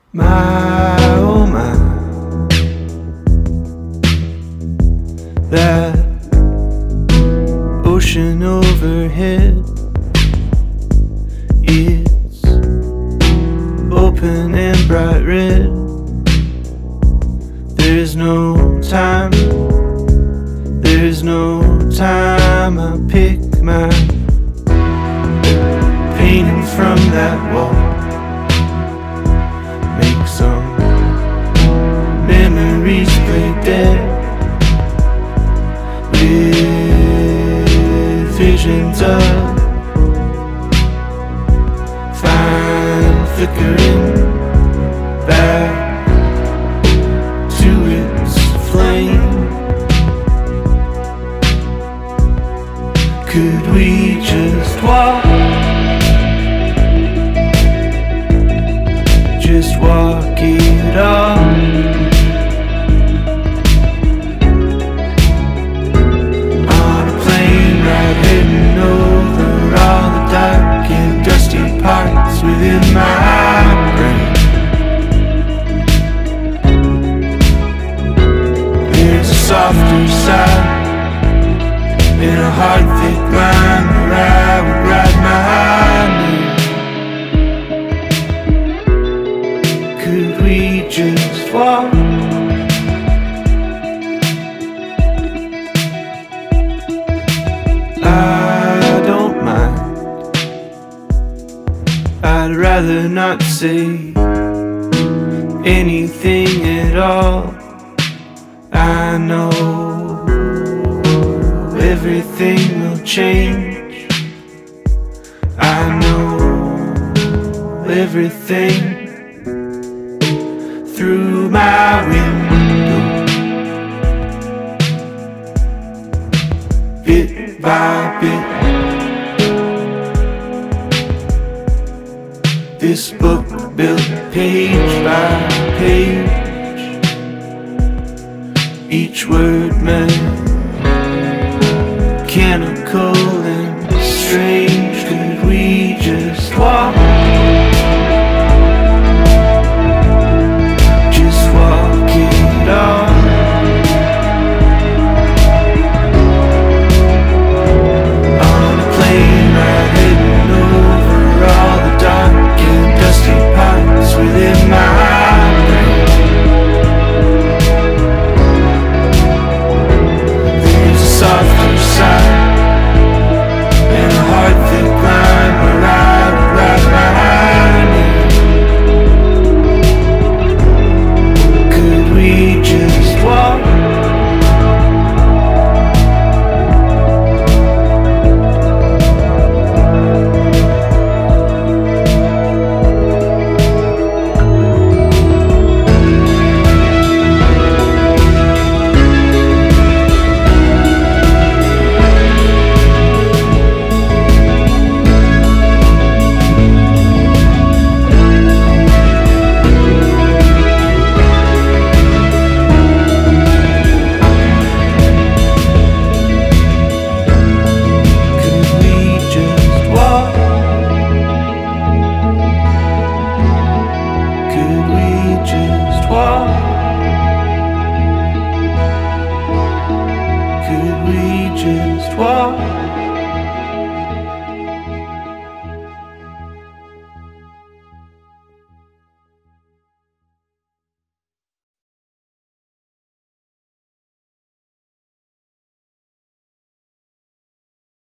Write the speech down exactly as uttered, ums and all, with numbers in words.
My, oh my, that ocean overhead, it's open and bright red. There's no time, there's no time. I pick my painting from that wall, make some memories play dead with visions of fine flickering back to its flame. Could we just walk, just walk it off? On a plane ride heading over all the dark and dusty parts within my brain. There's a softer side in a hard thick line where I would ride my name. Could we just walk? I don't mind, I'd rather not say anything at all. I know everything will change. I know everything through my window, bit by bit. This book built page by page, each word mechanical and strange. Could we just walk? Just walk it off. On a plane ride heading over all the dark and dusty parts within my brain. There's a softer side and a hard thick line where I would write my name. Could we just walk? Could we just walk?